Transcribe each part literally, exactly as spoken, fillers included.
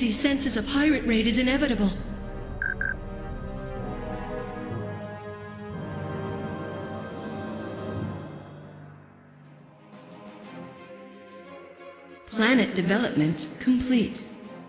Humanity senses a pirate raid is inevitable. Planet development complete.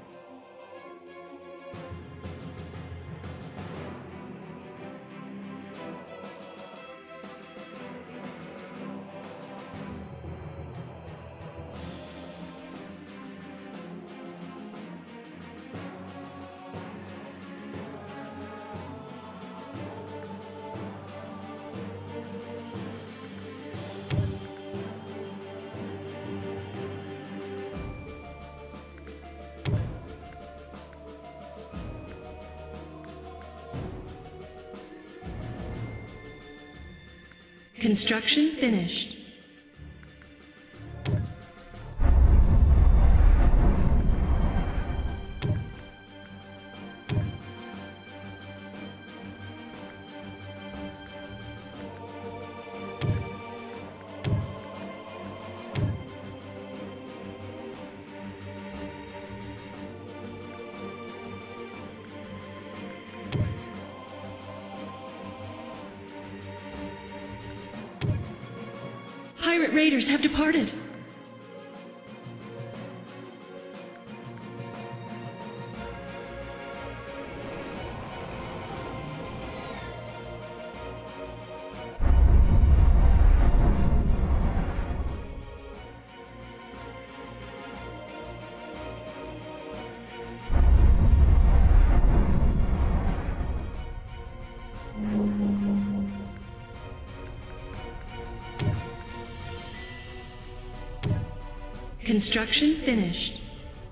Construction finished. Pirate raiders have departed. Construction finished.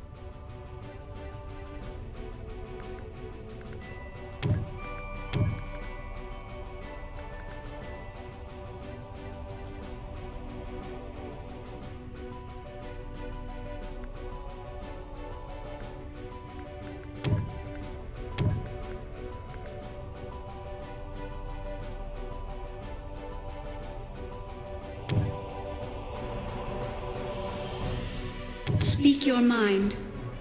Speak your mind.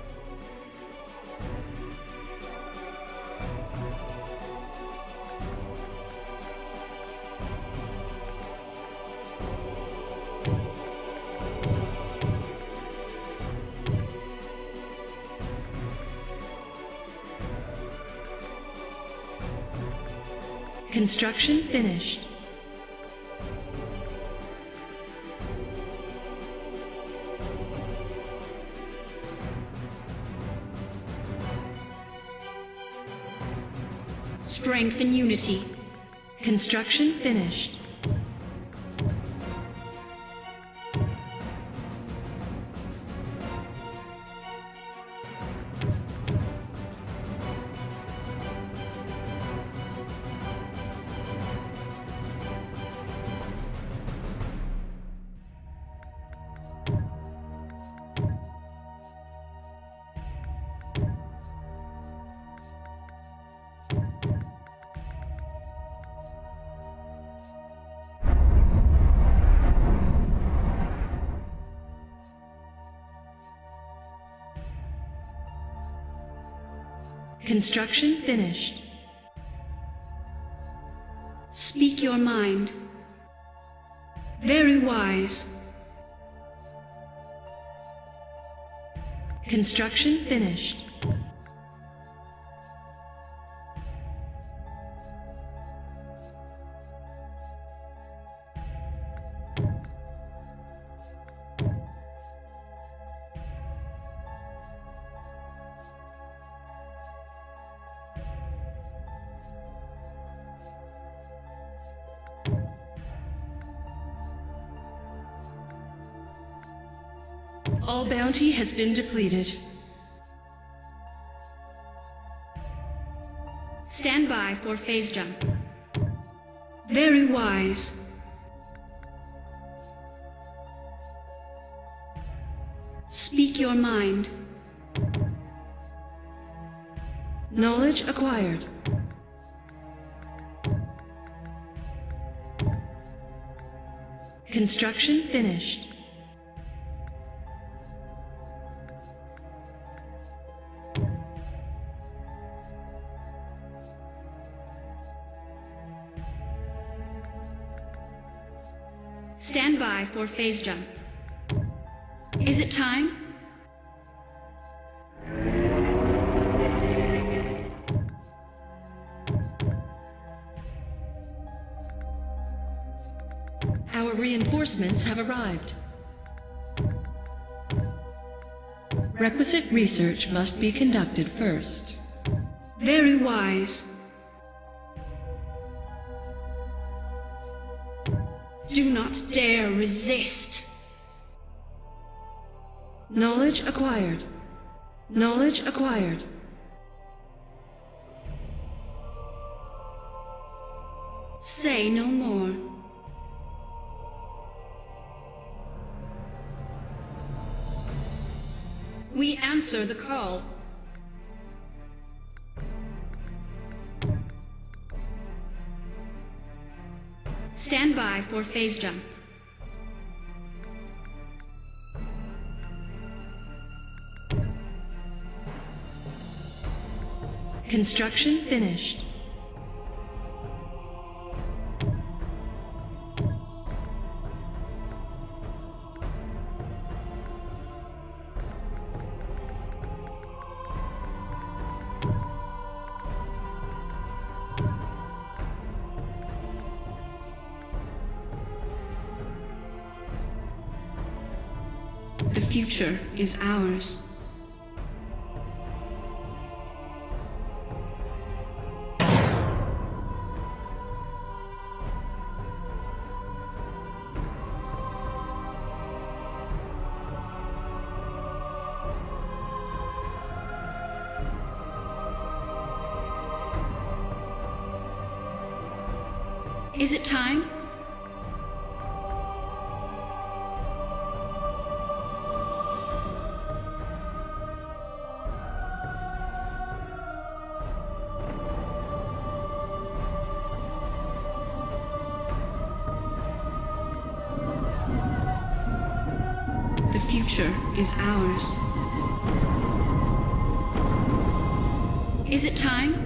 Construction finished. Strength and unity. Construction finished. Construction finished. Speak your mind. Very wise. Construction finished. All bounty has been depleted. Stand by for phase jump. Very wise. Speak your mind. Knowledge acquired. Construction finished. Stand by for phase jump. Is it time? Our reinforcements have arrived. Requisite research must be conducted first. Very wise. Do not dare resist. Knowledge acquired. Knowledge acquired. Say no more. We answer the call. Stand by for phase jump. Construction finished. The future is ours. Is it time? The future is ours. Is it time?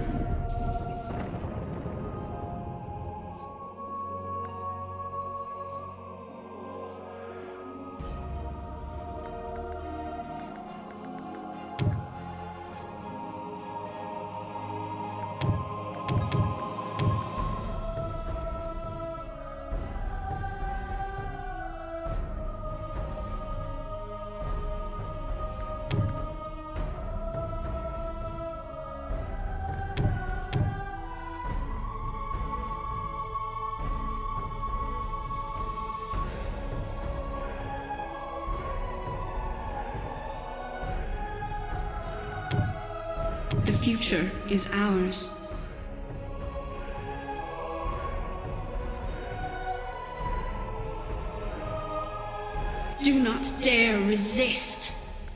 The future is ours. Do not dare resist.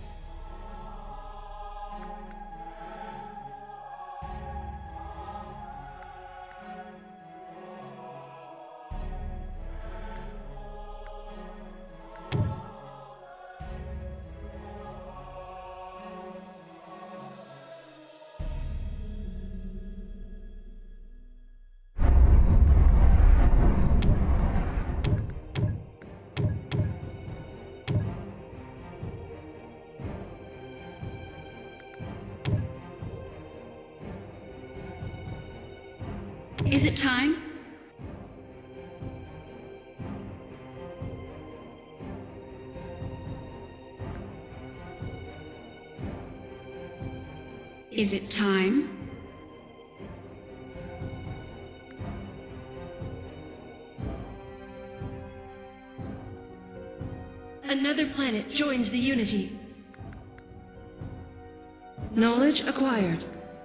Is it time? Is it time? Another planet joins the Unity. Knowledge acquired.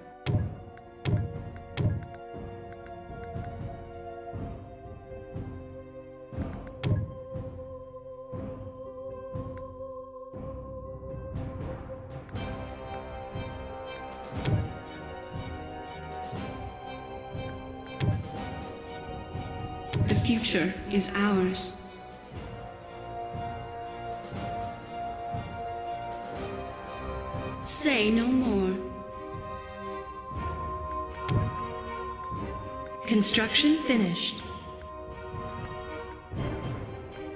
The future is ours. Say no more. Construction finished.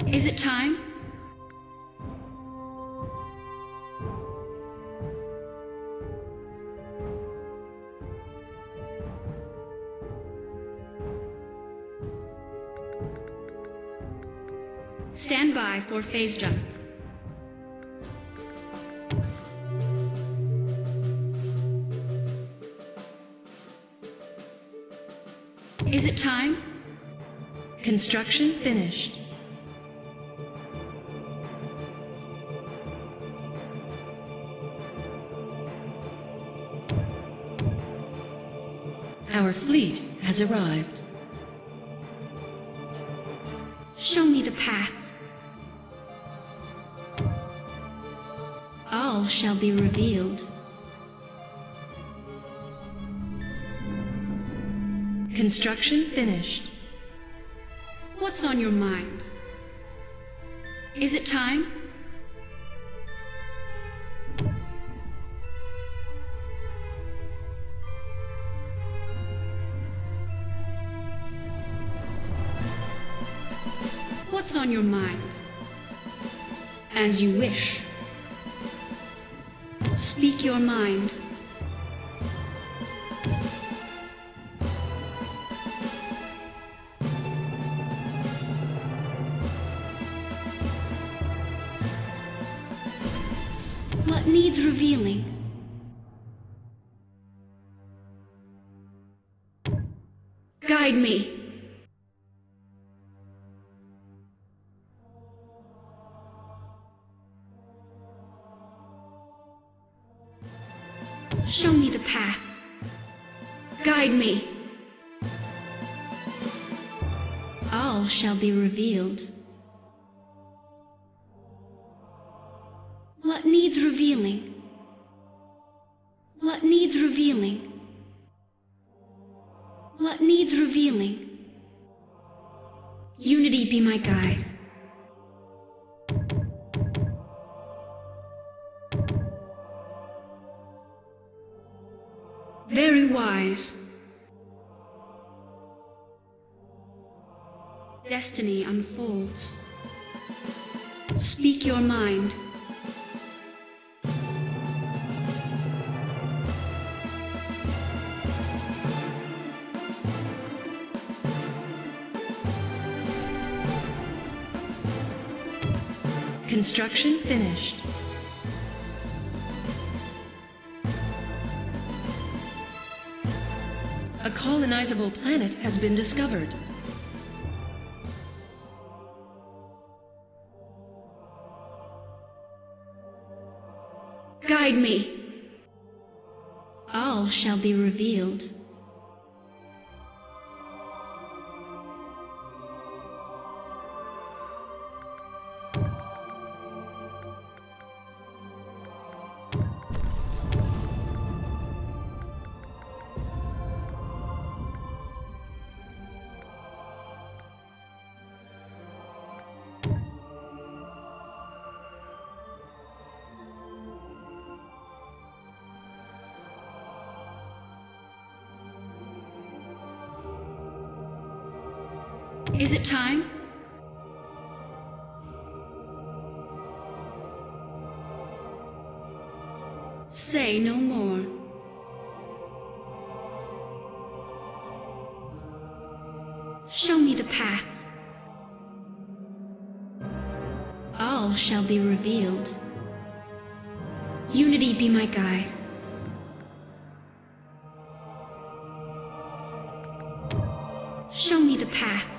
Is it time? Stand by for phase jump. Is it time? Construction finished. Our fleet has arrived. Show me the path. All shall be revealed. Construction finished. What's on your mind? Is it time? What's on your mind? As you wish. Speak your mind. What needs revealing? Guide me. Show me the path. Guide me. All shall be revealed. What needs revealing? What needs revealing? What needs revealing? Unity be my guide. Very wise. Destiny unfolds. Speak your mind. Construction finished. A colonizable planet has been discovered. Guide me. All shall be revealed. Is it time? Say no more. Show me the path. All shall be revealed. Unity be my guide. Show me the path.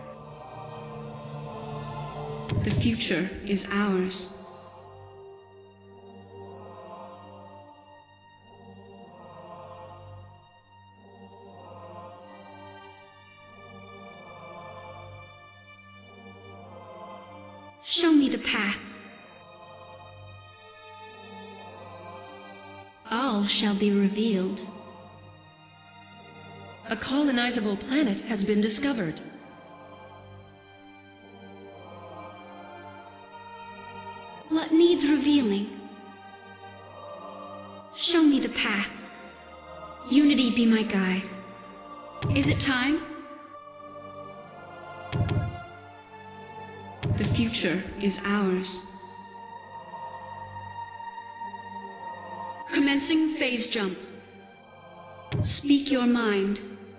The future is ours. Show me the path. All shall be revealed. A colonizable planet has been discovered. What needs revealing? Show me the path. Unity be my guide. Is it time? The future future is ours. Commencing phase jump. Speak your mind.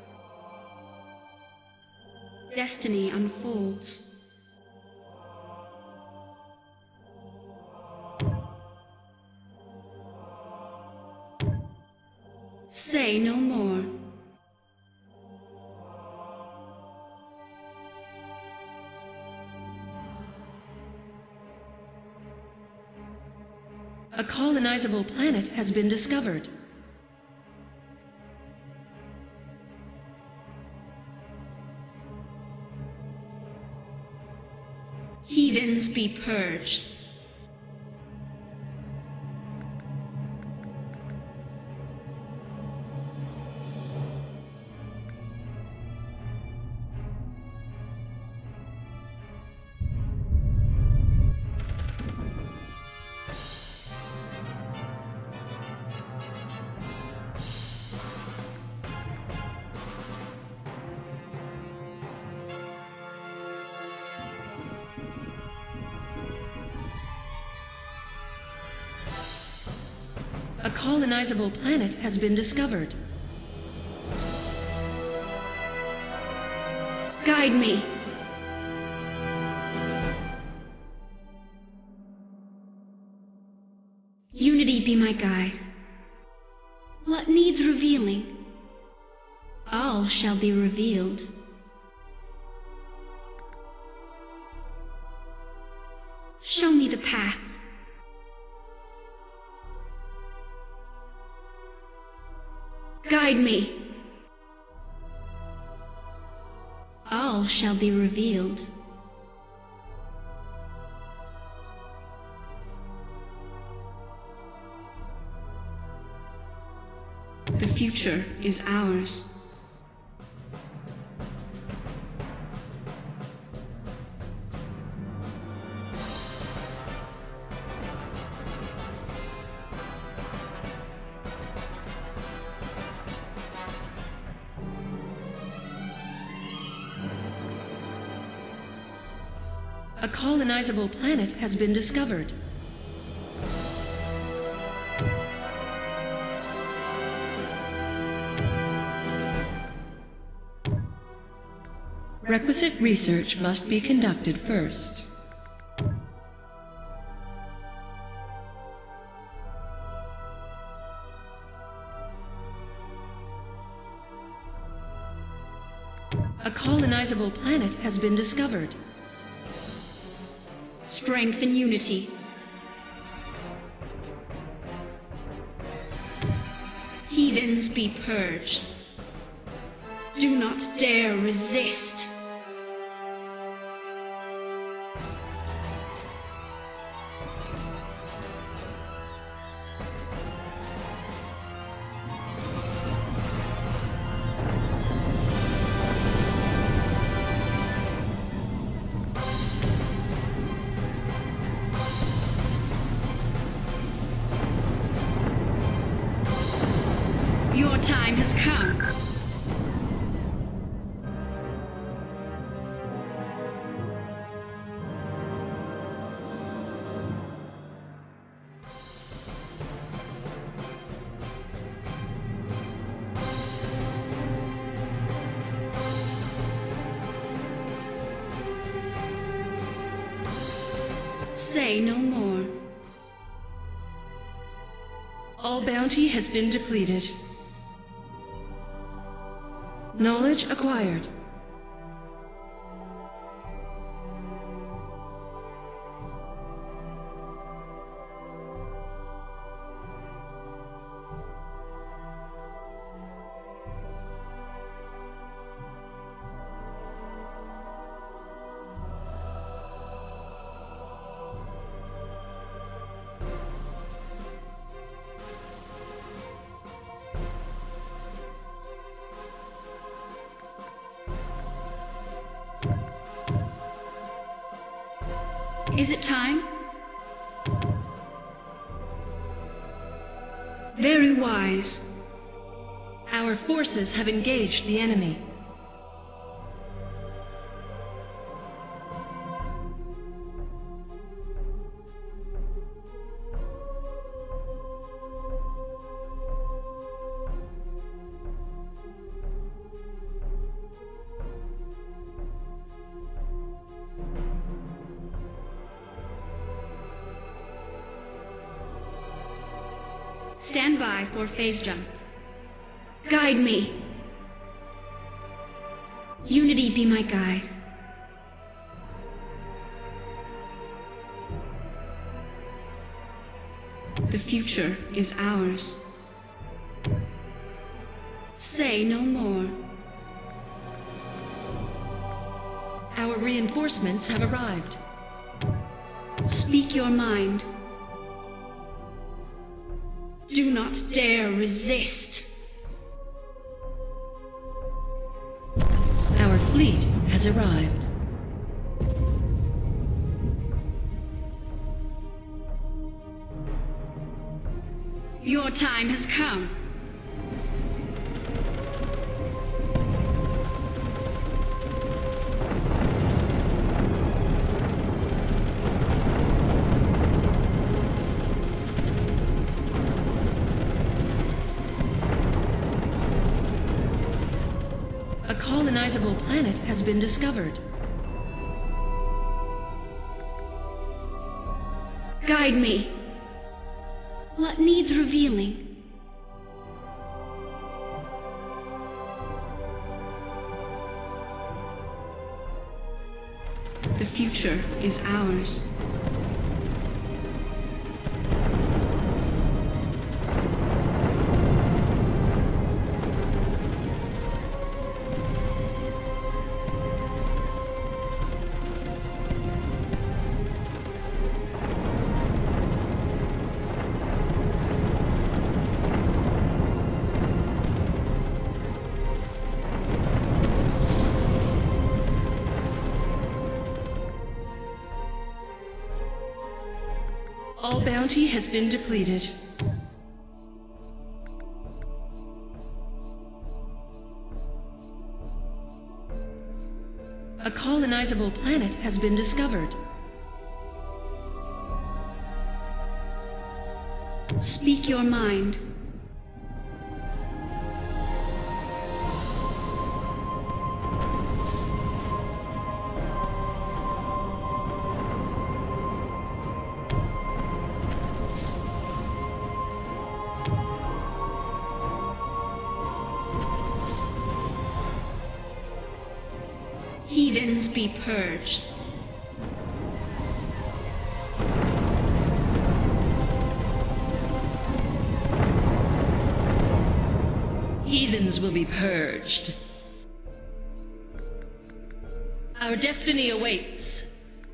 Destiny unfolds. Say no more. A colonizable planet has been discovered. Heathens be purged. A colonizable planet has been discovered. Guide me. Unity be my guide. What needs revealing? All shall be revealed. Show me the path. Guide me. All shall be revealed. The future is ours. A colonizable planet has been discovered. Requisite research must be conducted first. A colonizable planet has been discovered. Strength and unity. Heathens be purged. Do not dare resist. Your time has come. Say no more. All bounty has been depleted. Knowledge acquired. Is it time? Very wise. Our forces have engaged the enemy. Stand by for phase jump. Guide me. Unity be my guide. The future is ours. Say no more. Our reinforcements have arrived. Speak your mind. Do not dare resist. Our fleet has arrived. Your time has come. A colonizable planet has been discovered. Guide me. What needs revealing? The future is ours. All bounty has been depleted. A colonizable planet has been discovered. Speak your mind. Heathens be purged. Heathens will be purged. Our destiny awaits.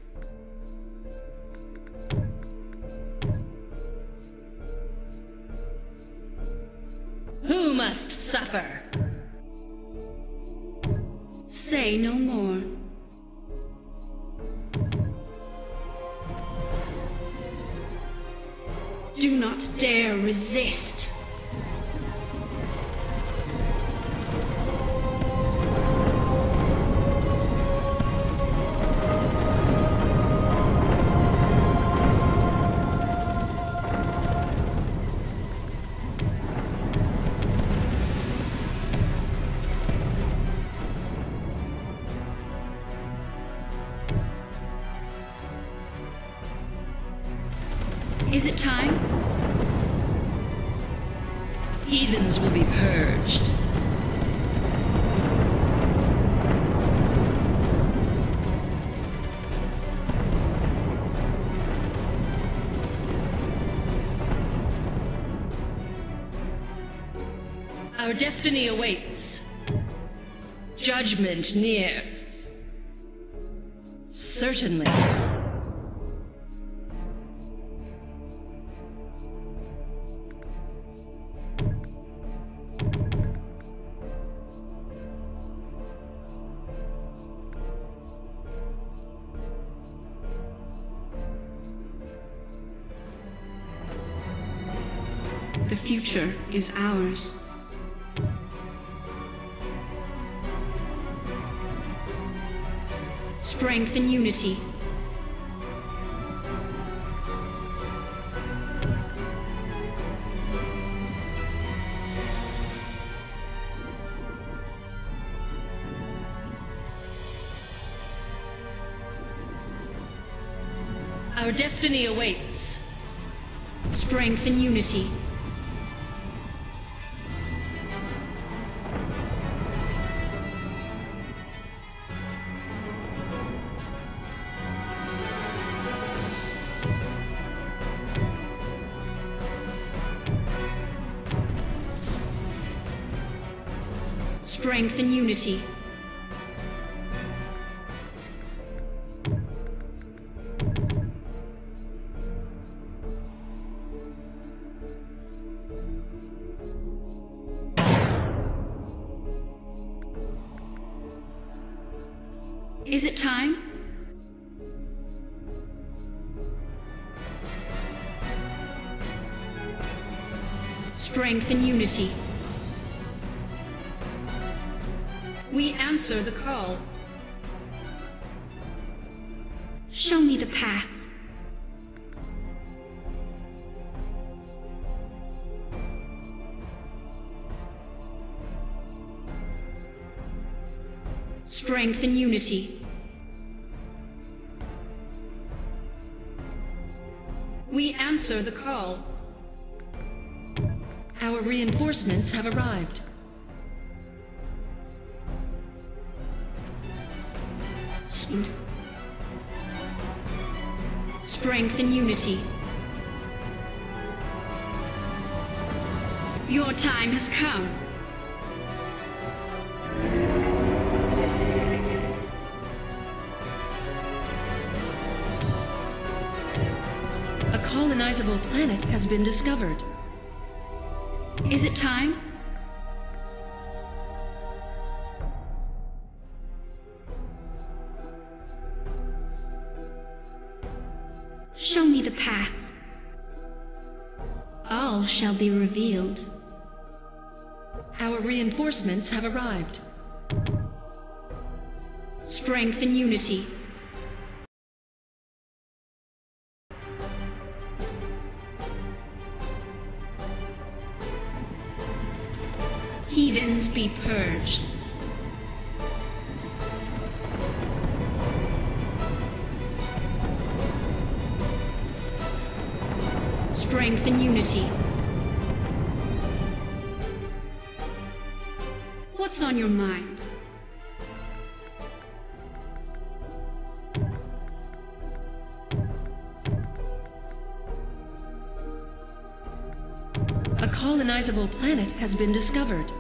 Who must suffer? Say no more. Do not dare resist. Is it time? Heathens will be purged. Our destiny awaits. Judgment nears. Certainly. The future is ours. Strength and unity. Our destiny awaits. Strength and unity. Strength and unity. Is it time? Strength and unity. We answer the call. Show me the path. Strength and unity. We answer the call. Our reinforcements have arrived. Speed. Strength and unity. Your time has come. A colonizable planet has been discovered. Is it time? Show me the path. All shall be revealed. Our reinforcements have arrived. Strength and unity. Heathens be purged. Strength and unity. What's on your mind? A colonizable planet has been discovered.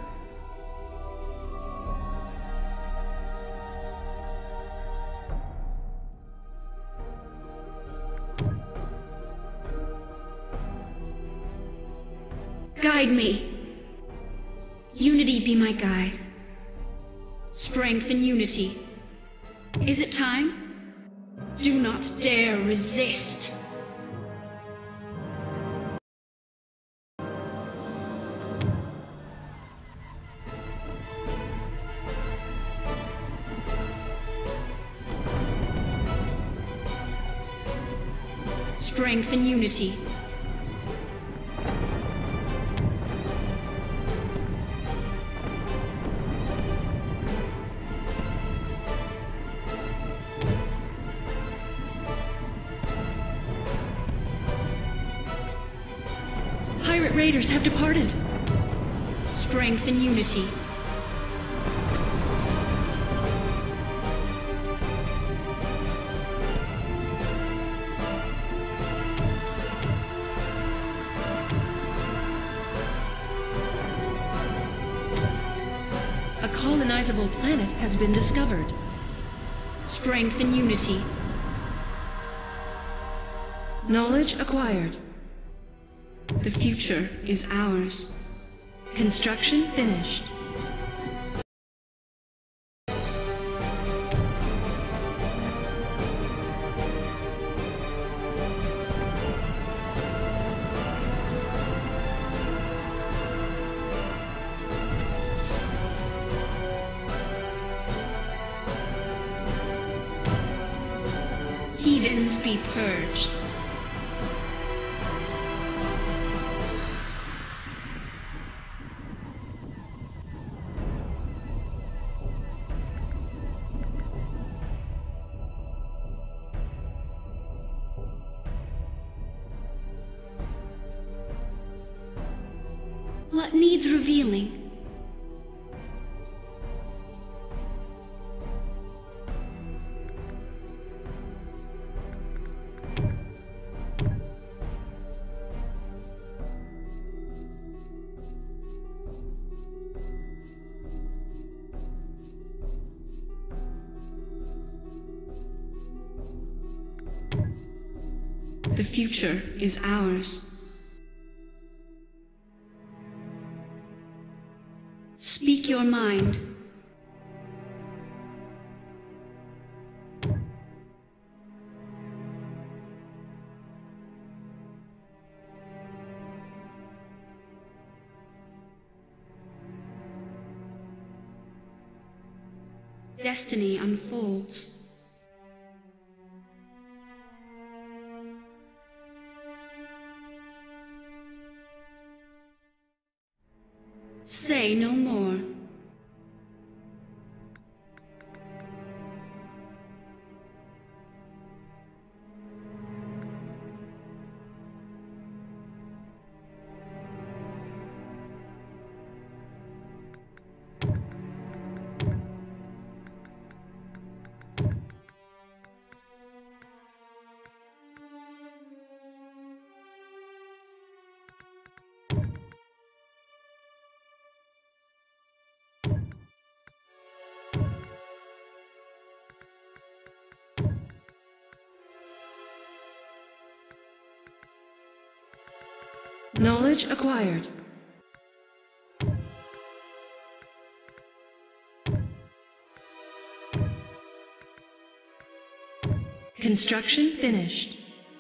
Guide me. Unity be my guide. Strength and unity. Is it time? Do not dare resist. Strength and unity. Pirate raiders have departed. Strength and unity. A colonizable planet has been discovered. Strength and unity. Knowledge acquired. The future is ours. Construction finished. Heathens be purged. What needs revealing? The future is ours. Speak your mind. Destiny unfolds. Say no more. Knowledge acquired. Construction finished.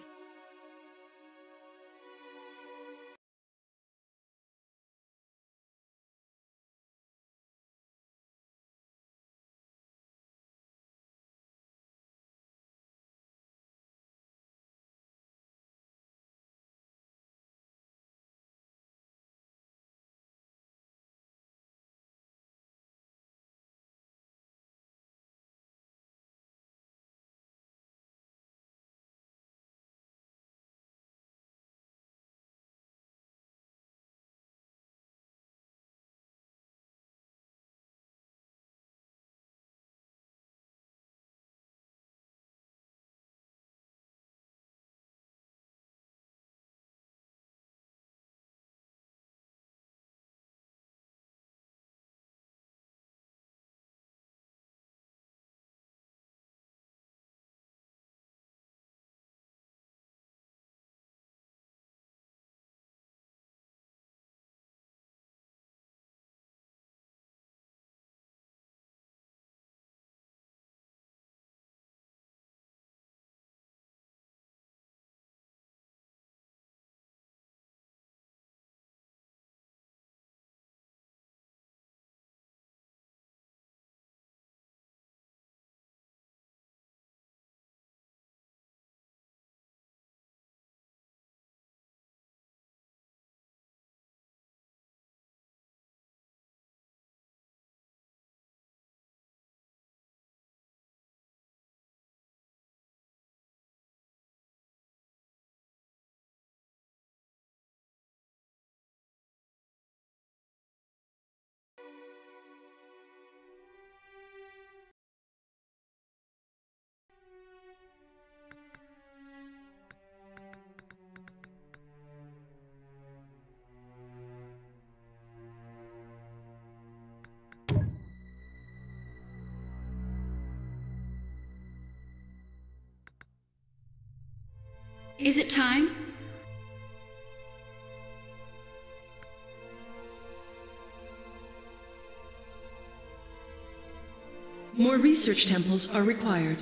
Is it time? More research temples are required.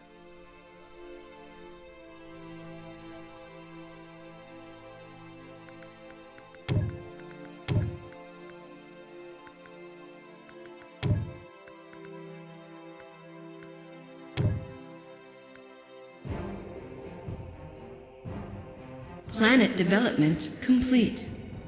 Planet development complete.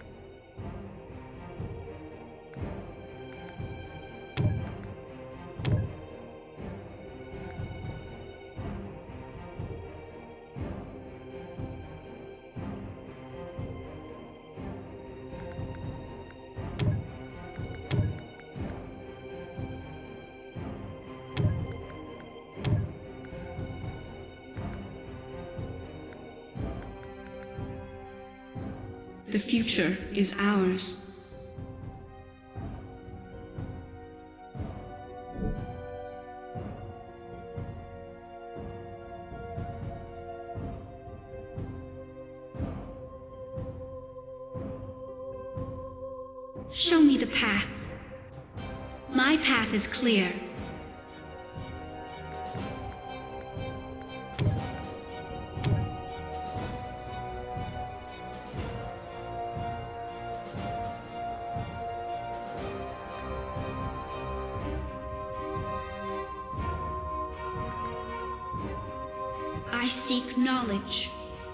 The future is ours. Show me the path. My path is clear. I seek knowledge.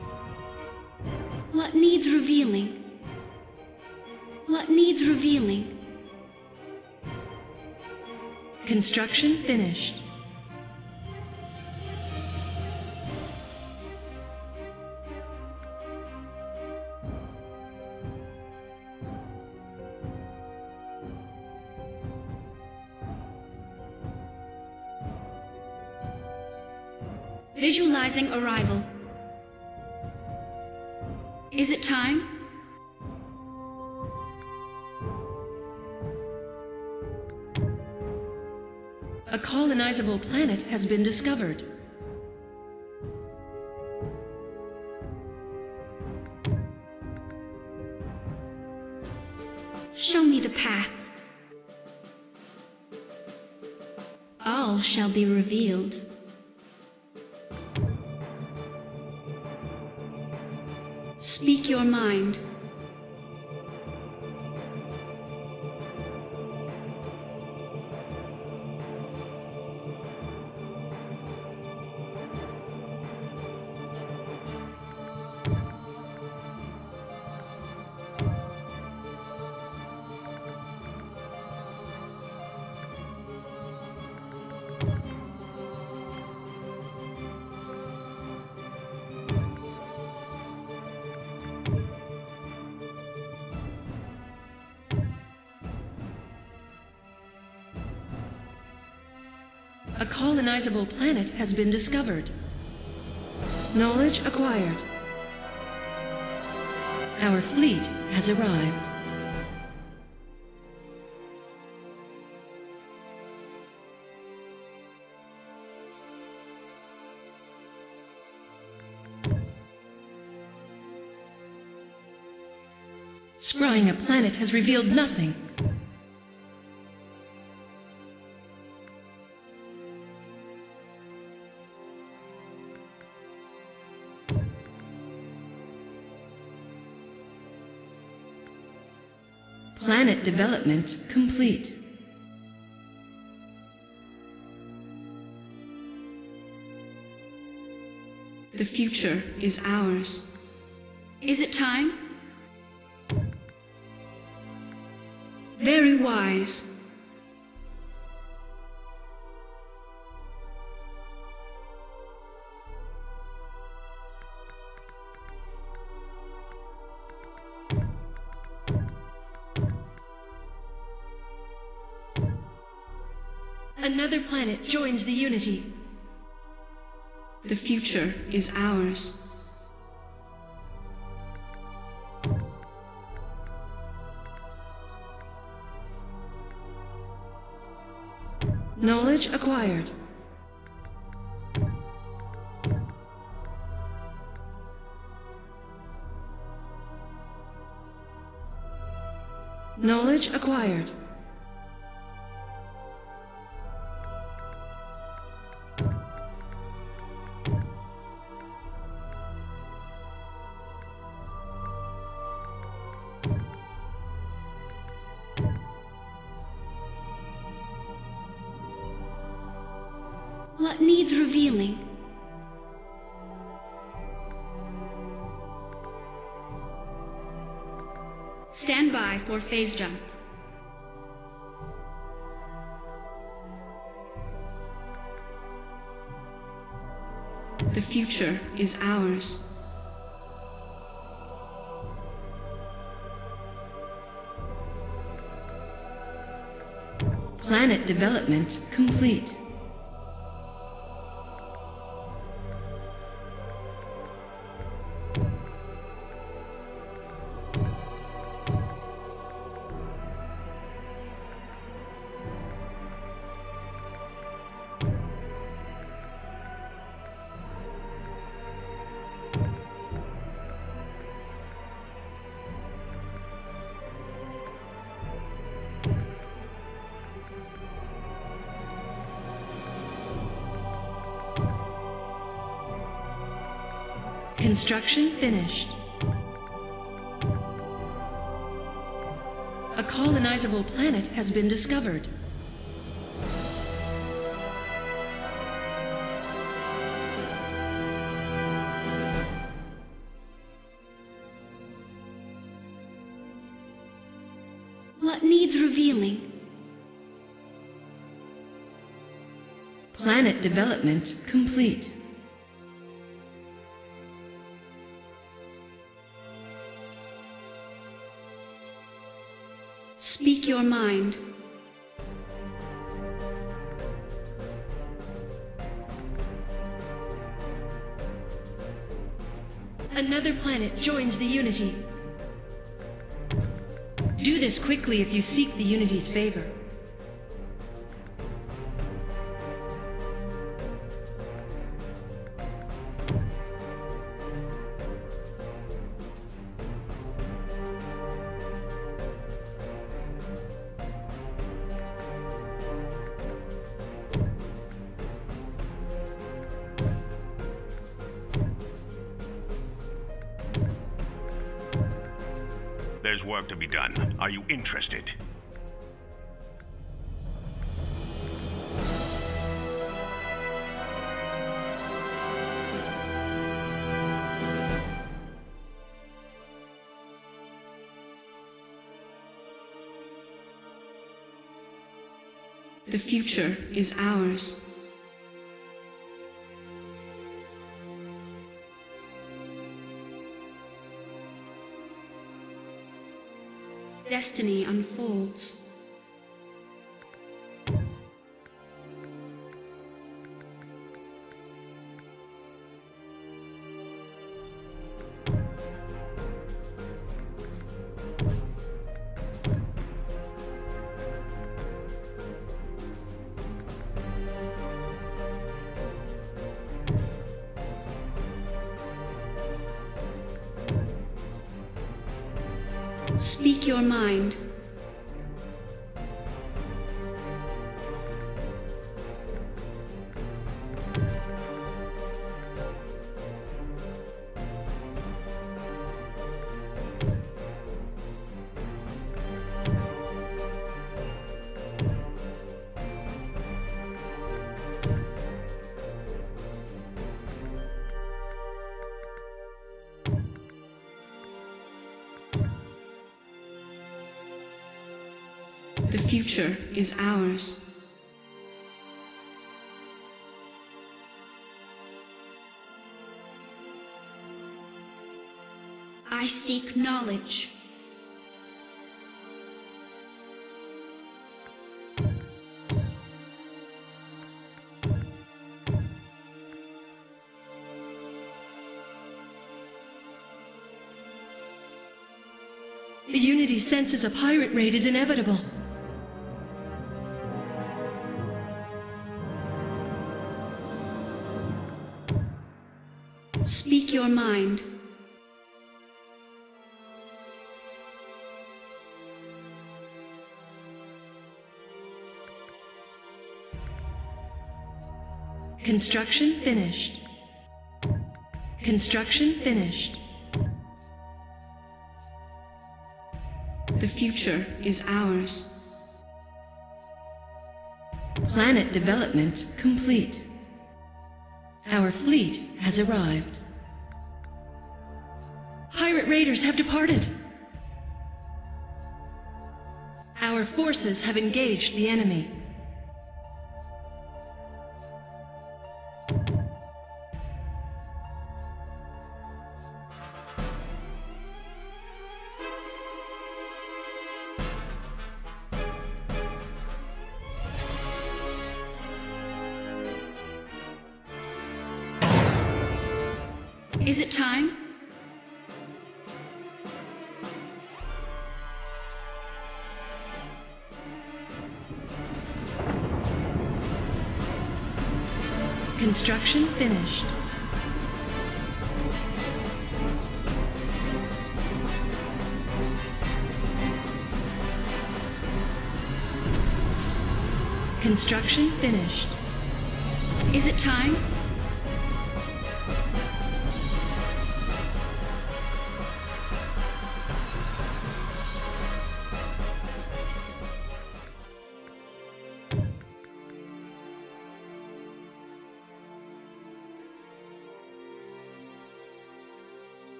What needs revealing? What needs revealing? Construction finished. Visualizing arrival. Is it time? A colonizable planet has been discovered. Show me the path. All shall be revealed. Speak your mind. A colonizable planet has been discovered. Knowledge acquired. Our fleet has arrived. Scrying a planet has revealed nothing. Planet development complete. The future is ours. Is it time? Very wise. Another planet joins the Unity. The future is ours. Knowledge acquired. Knowledge acquired. What needs revealing? Stand by for phase jump. The future is ours. Planet development complete. Construction finished. A colonizable planet has been discovered. What needs revealing? Planet development complete. Speak your mind. Another planet joins the Unity. Do this quickly if you seek the Unity's favor. There's work to be done. Are you interested? The future is ours. Destiny unfolds. Speak your mind. The future is ours. I seek knowledge. The Unity senses a pirate raid is inevitable. Speak your mind. Construction finished. Construction finished. The future is ours. Planet development complete. Our fleet has arrived. Pirate raiders have departed. Our forces have engaged the enemy. Is it time? Construction finished. Construction finished. Is it time?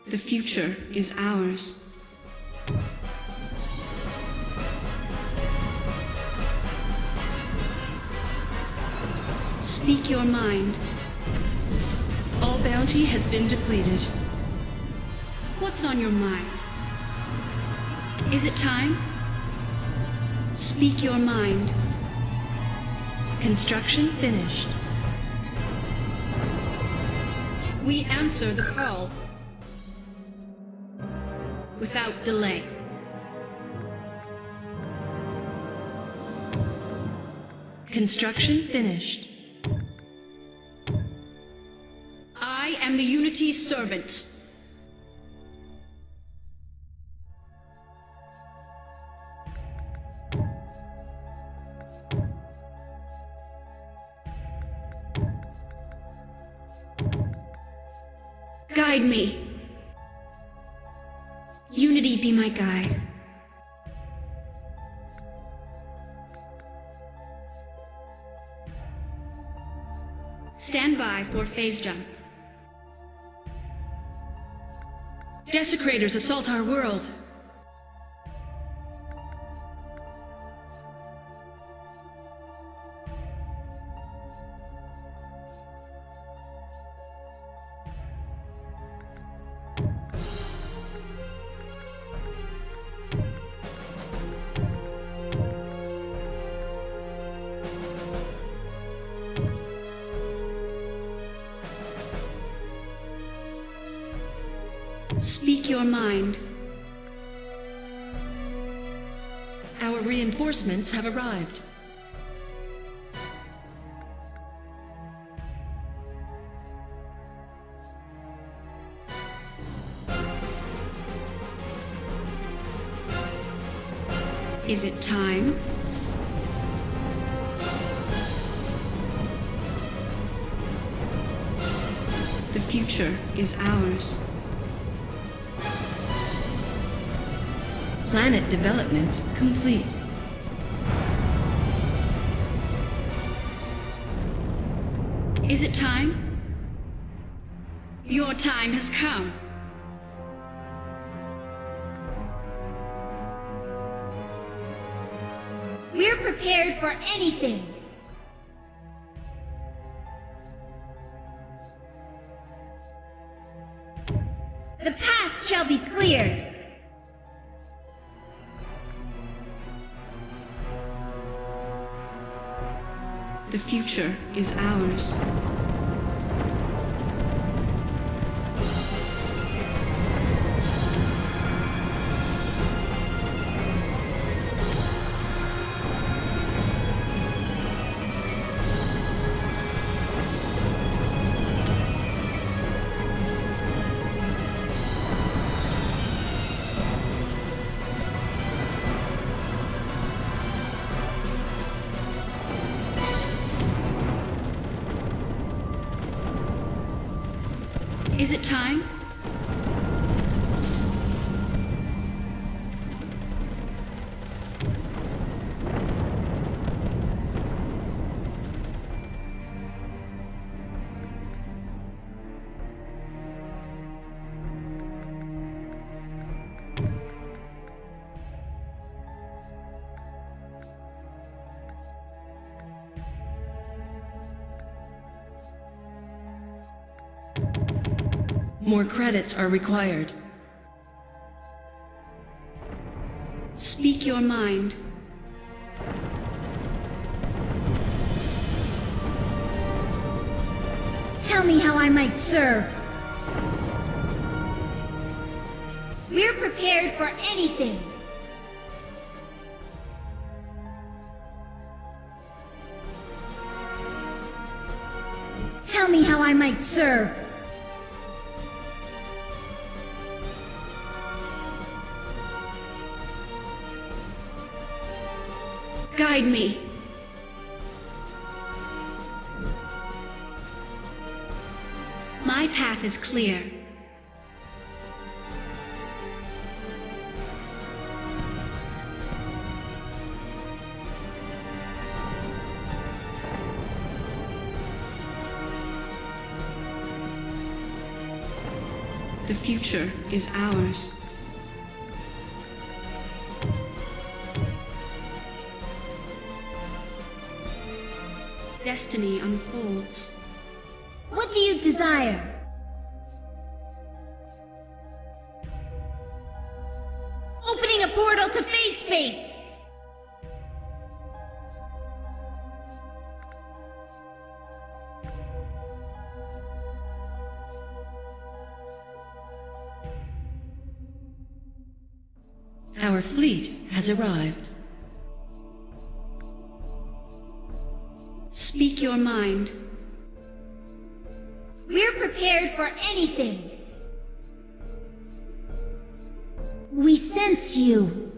The future is ours. Speak your mind. All bounty has been depleted. What's on your mind? Is it time? Speak your mind. Construction finished. We answer the call. Without delay. Construction finished. I am the Unity's servant. Guide me. Unity be my guide. Stand by for phase jump. Desecrators assault our world. Speak your mind. Our reinforcements have arrived. Is it time? The future is ours. Planet development complete. Is it time? Your time has come. We're prepared for anything. The path shall be cleared. The future is ours. Is it time? More credits are required. Speak your mind. Tell me how I might serve. We're prepared for anything. Tell me how I might serve. Guide me. My path is clear. The future is ours. Destiny unfolds. What do you desire? Opening a portal to Phase Space! Our fleet has arrived. Speak your mind. We're prepared for anything. We sense you.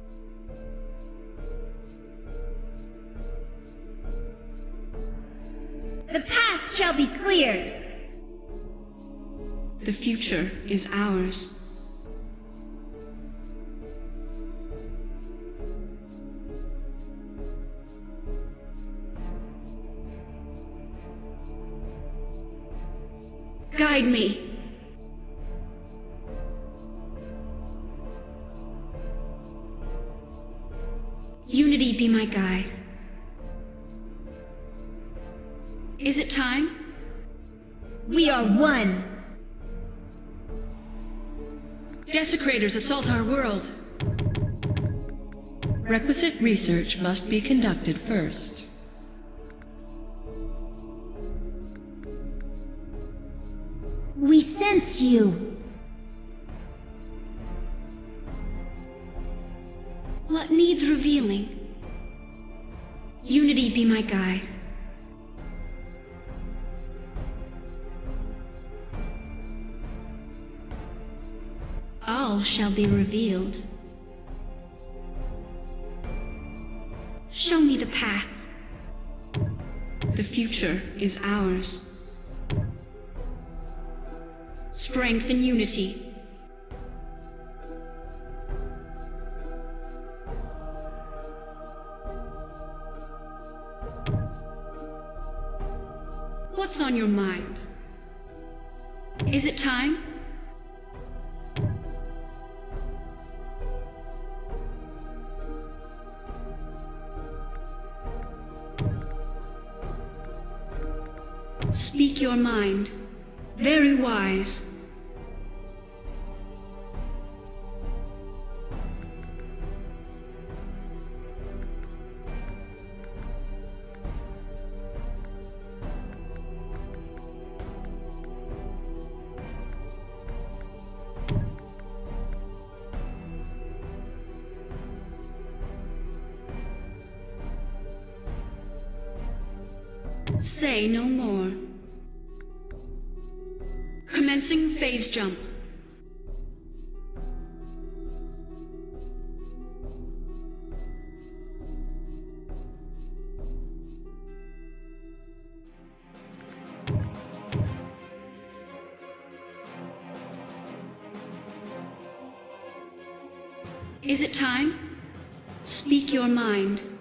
The path shall be cleared. The future is ours. Guide me. Unity be my guide. Is it time? We are one. Desecrators assault our world. Requisite research must be conducted first. We sense you. What needs revealing? Unity be my guide. All shall be revealed. Show me the path. The future is ours. Strength and unity. What's on your mind? Is it time? Speak your mind. Very wise. Say no more. Commencing phase jump. Is it time? Speak your mind.